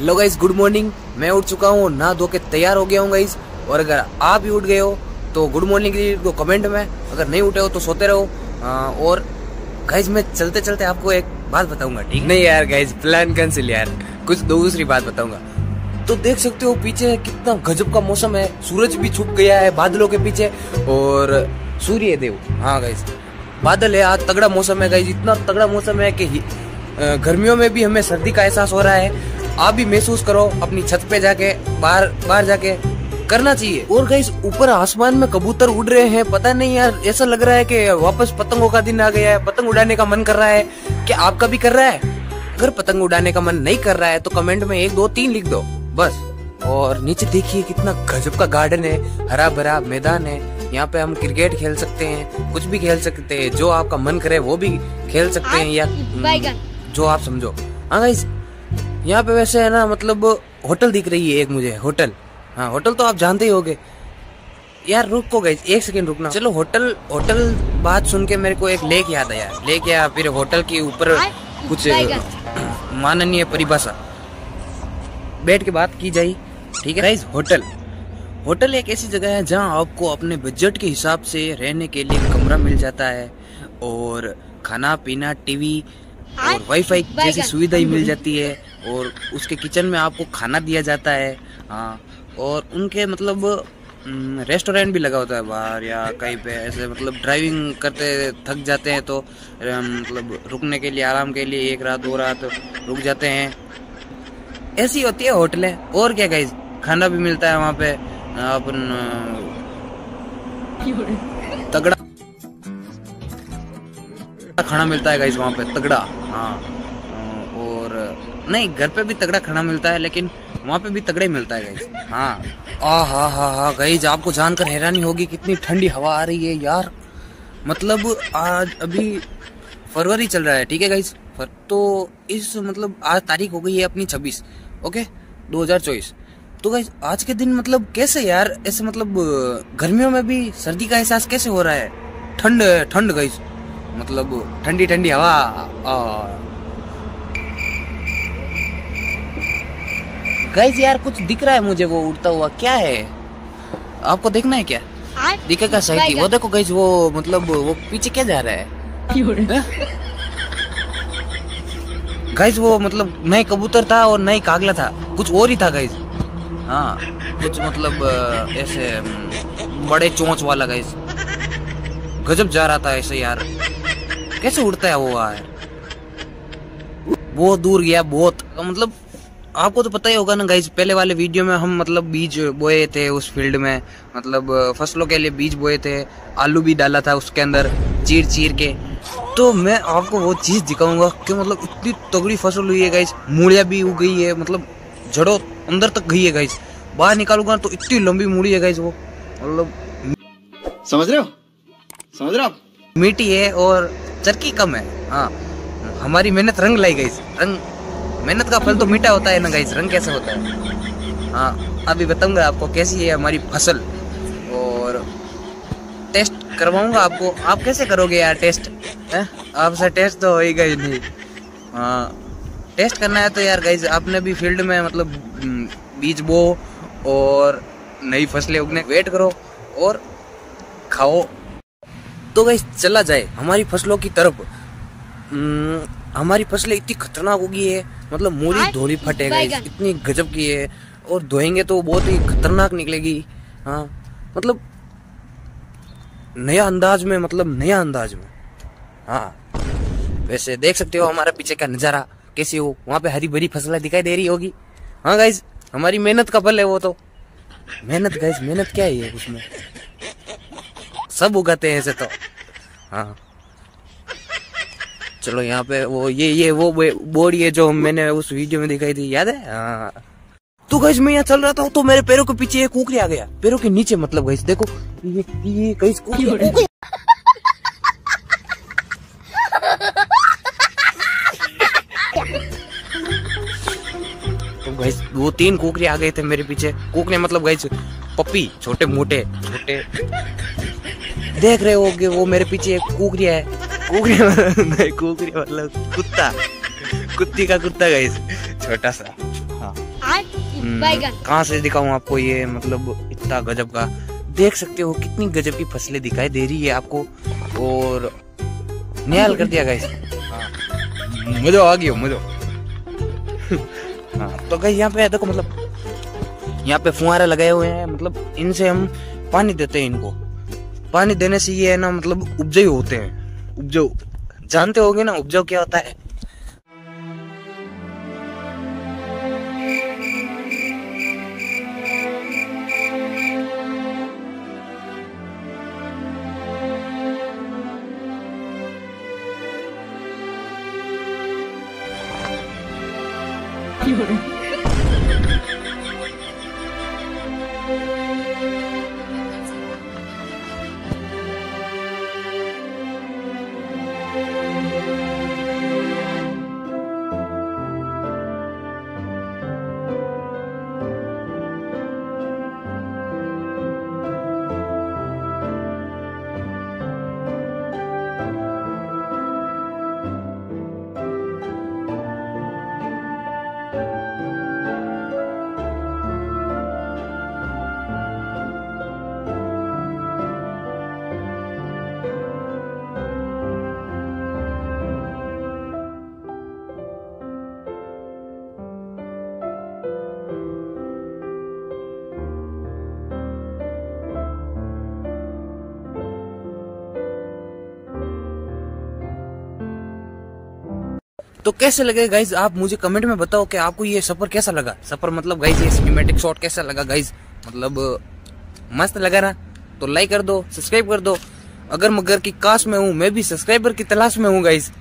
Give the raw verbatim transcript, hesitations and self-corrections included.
Hello guys, good morning. मैं उठ चुका हूँ, नहा धो के तैयार हो गया हूँ गाइस। और अगर आप भी उठ गए हो तो गुड मॉर्निंग तो कमेंट में, अगर नहीं उठे हो तो सोते रहो। आ, और गाइस मैं चलते चलते आपको एक बात बताऊंगा, ठीक नहीं यार गाइस, प्लान कैंसिल यार, कुछ दूसरी बात बताऊंगा। तो देख सकते हो पीछे कितना गजब का मौसम है, सूरज भी छुप गया है बादलों के पीछे और सूर्य देव, हाँ गाइस बादल है, आज तगड़ा मौसम है गाइस, इतना तगड़ा मौसम है कि गर्मियों में भी हमें सर्दी का एहसास हो रहा है। आप भी महसूस करो, अपनी छत पे जाके बाहर बाहर जाके करना चाहिए। और गाइस ऊपर आसमान में कबूतर उड़ रहे हैं, पता नहीं यार, ऐसा लग रहा है कि वापस पतंगों का दिन आ गया है, पतंग उड़ाने का मन कर रहा है। क्या आपका भी कर रहा है? अगर पतंग उड़ाने का मन नहीं कर रहा है तो कमेंट में एक दो तीन लिख दो बस। और नीचे देखिए कितना गजब का गार्डन है, हरा भरा मैदान है, यहाँ पे हम क्रिकेट खेल सकते हैं, कुछ भी खेल सकते हैं, जो आपका मन करे वो भी खेल सकते हैं, या जो आप समझो। हाँ गाइस यहाँ पे वैसे है ना, मतलब होटल दिख रही है एक मुझे, होटल, हाँ होटल तो आप जानते ही होगे यार। रुको गाइस एक सेकंड रुकना। चलो होटल होटल बात सुन के मेरे को एक लेक याद आया, लेक या फिर होटल के ऊपर कुछ माननीय परिभाषा बैठ के बात की जाए, ठीक है गाइस। होटल होटल एक ऐसी जगह है जहाँ आपको अपने बजट के हिसाब से रहने के लिए कमरा मिल जाता है और खाना पीना, टीवी और वाईफाई जैसी सुविधाएं मिल जाती है, और उसके किचन में आपको खाना दिया जाता है। हाँ, और उनके मतलब रेस्टोरेंट भी लगा होता है बाहर या कहीं पे, ऐसे मतलब ड्राइविंग करते थक जाते हैं तो मतलब रुकने के लिए, आराम के लिए एक रात दो रात रुक जाते हैं। ऐसी होती है होटलें। और क्या गाइस, खाना भी मिलता है वहाँ पे, अपन तगड़ा खाना मिलता है गाइस वहाँ पे, तगड़ा। हाँ, और नहीं घर पे भी तगड़ा खाना मिलता है, लेकिन वहाँ पे भी तगड़ा ही मिलता है गाइस। हाँ आ हा हा हा गाइस, आपको जानकर हैरानी होगी कितनी ठंडी हवा आ रही है यार। मतलब आज अभी फरवरी चल रहा है, ठीक है गाइस, तो इस मतलब आज तारीख हो गई है अपनी छब्बीस, ओके, दो हजार चौबीस। तो गाइस आज के दिन मतलब कैसे यार, ऐसे मतलब गर्मियों में भी सर्दी का एहसास कैसे हो रहा है? ठंड ठंड गाइस, मतलब ठंडी ठंडी हवा। गाइस यार कुछ दिख रहा है मुझे, वो उड़ता हुआ क्या है? आपको देखना है क्या? दिखेगा सही। वो देखो गाइस, वो मतलब वो पीछे क्या जा रहा है गाइस? वो मतलब नहीं कबूतर था और नहीं कागला था, कुछ और ही था गाइस। हाँ कुछ मतलब ऐसे बड़े चोंच वाला गाइस, गजब जा रहा था ऐसे यार। कैसे उड़ता है वो यार? बहुत दूर गया, बहुत मतलब आपको तो पता ही होगा ना गाइस, पहले वाले वीडियो में हम मतलब बीज बोए थे उस फील्ड में, मतलब फसलों के लिए बीज बोए थे, आलू भी डाला था उसके अंदर चीर चीर के। तो मैं आपको वो चीज दिखाऊंगा कि मतलब इतनी तगड़ी फसल हुई है गाइस, मूलियां भी उग गई है, मतलब जड़ों अंदर तक गई है गाइस। बाहर निकालूंगा तो इतनी लंबी मूली है गाइस, वो मतलब समझ रहे हो समझ रहे हो मीठी है और चरकी कम है। हाँ, हमारी मेहनत रंग लाई गाइस, रंग मेहनत का फल तो मीठा होता है ना गाइस, रंग कैसे होता है? हाँ अभी बताऊंगा आपको कैसी है हमारी फसल, और टेस्ट करवाऊंगा आपको। आप कैसे करोगे यार टेस्ट? आपसे टेस्ट तो होएगा ही नहीं। हाँ टेस्ट करना है तो यार गाइस, आपने भी फील्ड में मतलब बीज बो और नई फसलें उगने वेट करो और खाओ। तो गाइस चला जाए हमारी फसलों की तरफ। हमारी फसलें इतनी खतरनाक होगी है, मतलब मूली धोली फटे गाइस, इतनी गजब की है, और धोएंगे तो बहुत ही खतरनाक निकलेगी। हाँ मतलब नया अंदाज में, मतलब नया अंदाज में। हाँ वैसे देख सकते हो हमारा पीछे का नजारा कैसी हो, वहाँ पे हरी भरी फसलें दिखाई दे रही होगी। हाँ गाइस हमारी मेहनत का फल है वो तो। मेहनत गाइस, मेहनत क्या है उसमें, सब उगाते हैं ऐसे तो। हाँ चलो यहाँ पे वो ये ये वो बोर्ड है जो मैंने उस वीडियो में दिखाई थी, याद है? हाँ तो गाइस मैं यहाँ चल रहा था तो मेरे पैरों के पीछे एक कुकरी आ गया, पैरों के नीचे मतलब गाइस देखो ये ये गाइस कुकरी। तो गाइस दो तीन कुकरी आ गए थे मेरे पीछे, कुकरी मतलब गाइस पप्पी, छोटे मोटे छोटे, देख रहे हो कि वो मेरे पीछे एक कुकरी है, कुकरी नहीं कुकरी मतलब कुत्ता, कुत्ती का कुत्ता गाइस, छोटा सा। हाँ कहाँ से दिखाऊं आपको ये, मतलब इतना गजब का देख सकते हो, कितनी गजब की फसलें दिखाई दे रही है आपको और निहाल कर दिया गाइस। मजा आ गया मजा। हाँ तो गाइस यहाँ पे देखो, मतलब यहाँ पे फुहारे लगाए हुए हैं, मतलब इनसे हम पानी देते हैं इनको। पानी देने से ये है ना, मतलब उपजाऊ होते हैं। उपजाऊ जानते होगे ना, उपजाऊ क्या होता है। तो कैसे लगे गाइज, आप मुझे कमेंट में बताओ कि आपको ये सफर कैसा लगा। सफर मतलब गाइज ये सिनेमैटिक शॉट कैसा लगा गाइज, मतलब मस्त लगा ना। तो लाइक कर दो, सब्सक्राइब कर दो। अगर मगर की काश में हूँ, मैं भी सब्सक्राइबर की तलाश में हूँ गाइज।